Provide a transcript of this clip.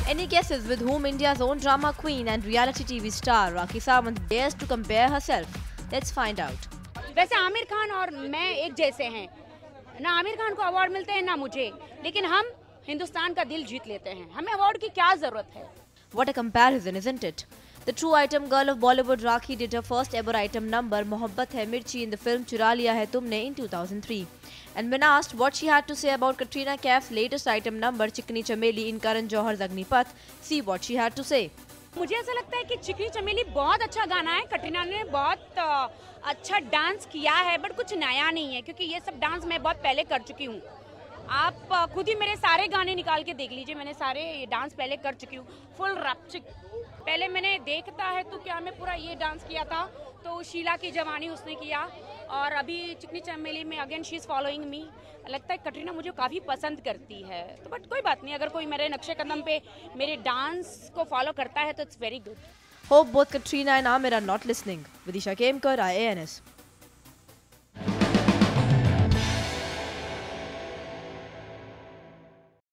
Any guesses with whom India's own drama queen and reality TV star Rakhi Sawant dares to compare herself? Let's find out. वैसे आमिर खान और मैं एक जैसे हैं, ना आमिर खान को अवार्ड मिलते हैं ना मुझे, लेकिन हम हिंदुस्तान का दिल जीत लेते हैं, हमें अवार्ड की क्या जरूरत है? What a comparison, isn't it? The true item girl of Bollywood Rakhi did her first ever item number Mohabbat Hai Mirchi in the film Chura Liya Hai Tumne in 2003. And when asked what she had to say about Katrina Kaif's latest item number Chikni Chameli in Karan Johar's Agnipath, see what she had to say. मुझे ऐसा लगता है कि चिकनी चमेली बहुत अच्छा गाना है, कटरीना ने बहुत अच्छा डांस किया है, बट कुछ नया नहीं है क्योंकि ये सब डांस मैं बहुत पहले कर चुकी हूँ। आप खुद ही मेरे सारे गाने निकाल के देख लीजिए, मैंने सारे डांस पहले कर चुकी हूँ, फुल रैप्चिक। पहले मैंने देखता है तो क्या मैं पूरा ये डांस किया था, तो शीला की जवानी उसने किया, और अभी चिकनी चमेली में again she is following me. लगता है कटरीना मुझे काफ़ी पसंद करती है, तो बट कोई बात नहीं, अगर कोई मेरे नक्शे कदम पे मेरे डांस को फॉलो करता है तो it's very good. Hope both Katrina and Amir are not listening. Vidisha Kemkar, IANS.